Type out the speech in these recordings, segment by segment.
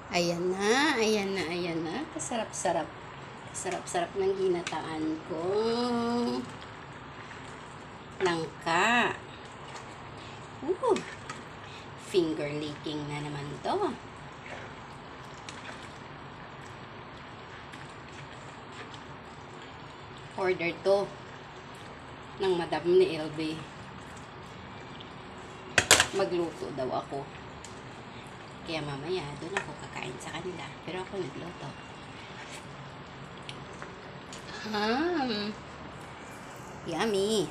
Ayan na, ayan na, ayan na. Kasarap-sarap. Kasarap-sarap ng ginataan kong langka. Finger licking na naman to. Order to ng madam ni LB. Magluto daw ako. Kaya mamaya, doon ako kakain sa kanila. Pero ako nagluto. Yummy.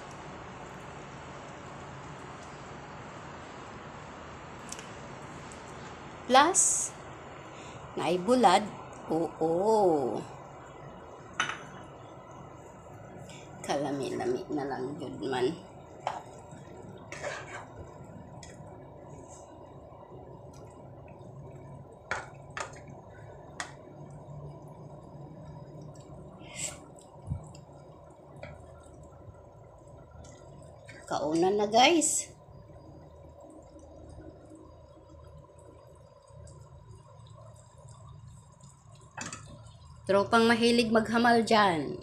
Plus, naibulad. Oo. Kalami-lami na lang yun man. Kaunan na guys. Tropang mahilig maghamal dyan.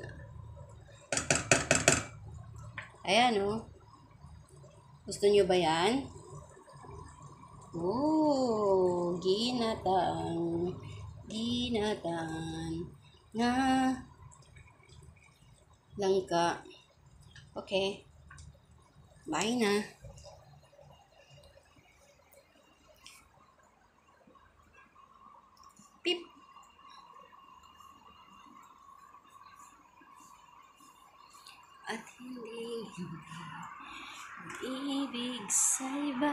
Ayan o. Gusto nyo ba yan? Ginatang. Ginatang na langka. Okay. Bye na. Pip. At hindi ibig sa iba,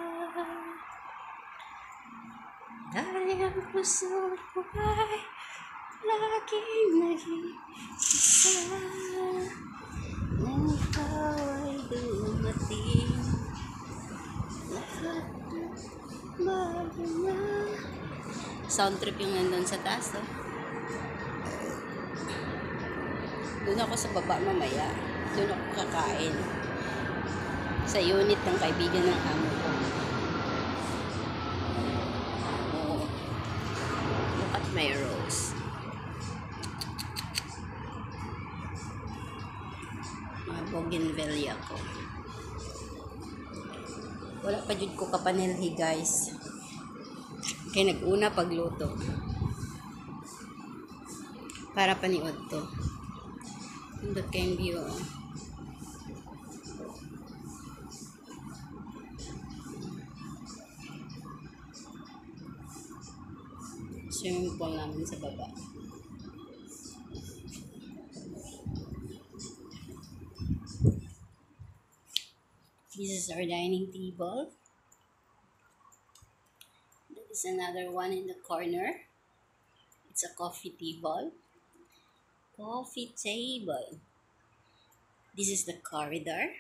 dahil ang puso ko ay laging nag-iisa nang ikaw ay dumating. Lahat bago na. Sound trip yung nandun sa taas, oh. Doon ako sa baba mamaya. Doon ako kakain. Sa unit ng kaibigan ng amo ko. Oh. Look at my rose. Mga bougainvillea ko. Wala pa jud ko kapanelhi guys. Kaya nag-una pagluto. Para paniod to. Pindot kayong view. Swimming pool namin sa baba. This is our dining table. There is another one in the corner. It's a coffee table. Coffee table. This is the corridor.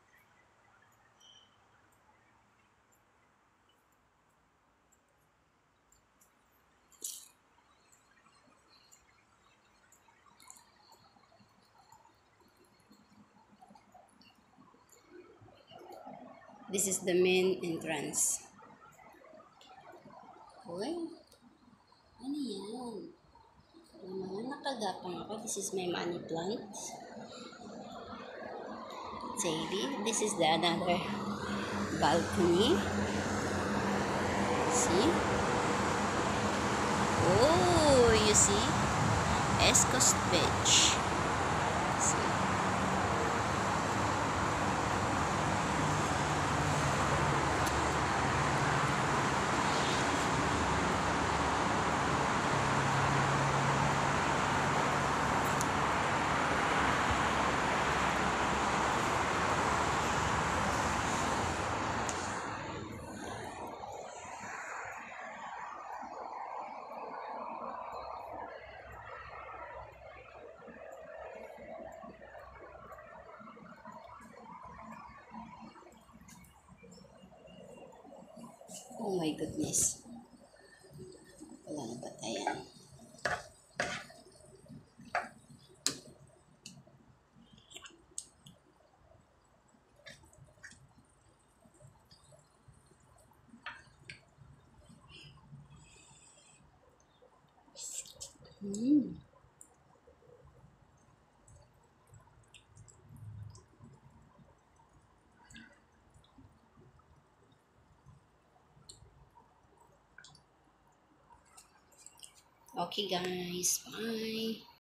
This is the main entrance. Uy, ano yan? May mga nakagapang ako. This is my money plant. Sadie. This is the another balcony. See? Oh, you see? Escos Beach. See? Oh my goodness. Wala na batayan. Mm. Okay guys, bye.